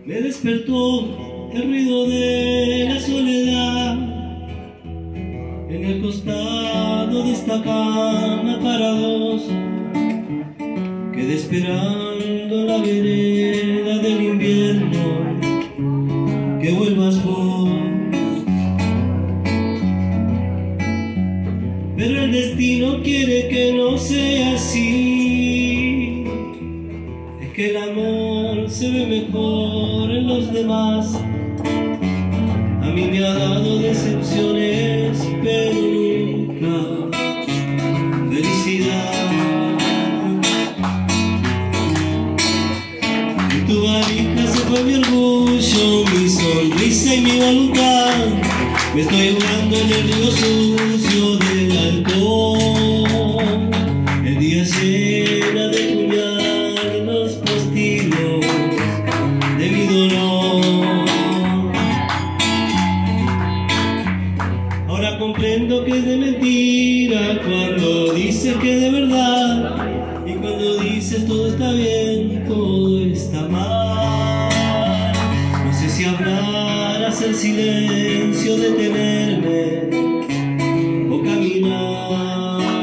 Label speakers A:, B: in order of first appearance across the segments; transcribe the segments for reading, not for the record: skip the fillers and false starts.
A: Me despertó el ruido de la soledad. En el costado de esta cama para dos, quedé esperando la vereda del invierno, que vuelvas vos. Pero el destino quiere que no sea así. Es que el amor se ve mejor en los demás. A mí me ha dado decepciones, pero nunca felicidad. En tu valija se fue mi orgullo, mi sonrisa y mi voluntad. Me estoy ahogando en el río sucio del alcohol. El día llena de puñal los postigos de mi dolor. Ahora comprendo que es de mentira cuando dices que es de verdad, y cuando dices todo está bien, todo está mal. No sé si hablar, hacer silencio, detenerme o caminar.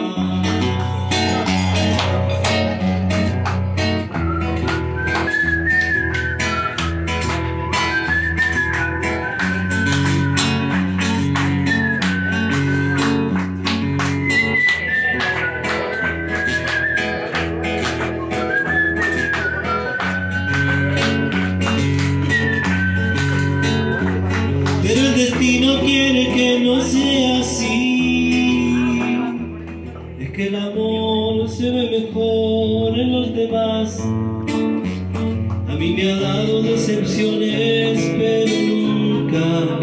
A: Pero el destino quiere que no sea así. Es que el amor se ve mejor en los demás. A mí me ha dado decepciones, pero nunca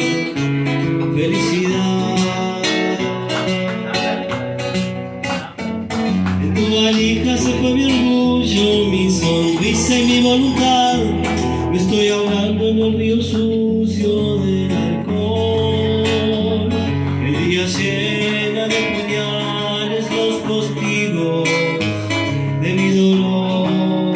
A: felicidad. En tu valija se fue mi orgullo, mi sonrisa y mi voluntad. Me estoy ahogando en el río sucio del alcohol. El día llena de puñales los postigos de mi dolor.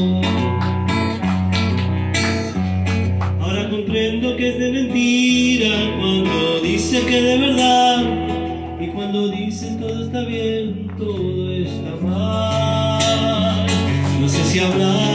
A: Ahora comprendo que es de mentira cuando dices que es de verdad, y cuando dices todo está bien, todo está mal. No sé si hablar,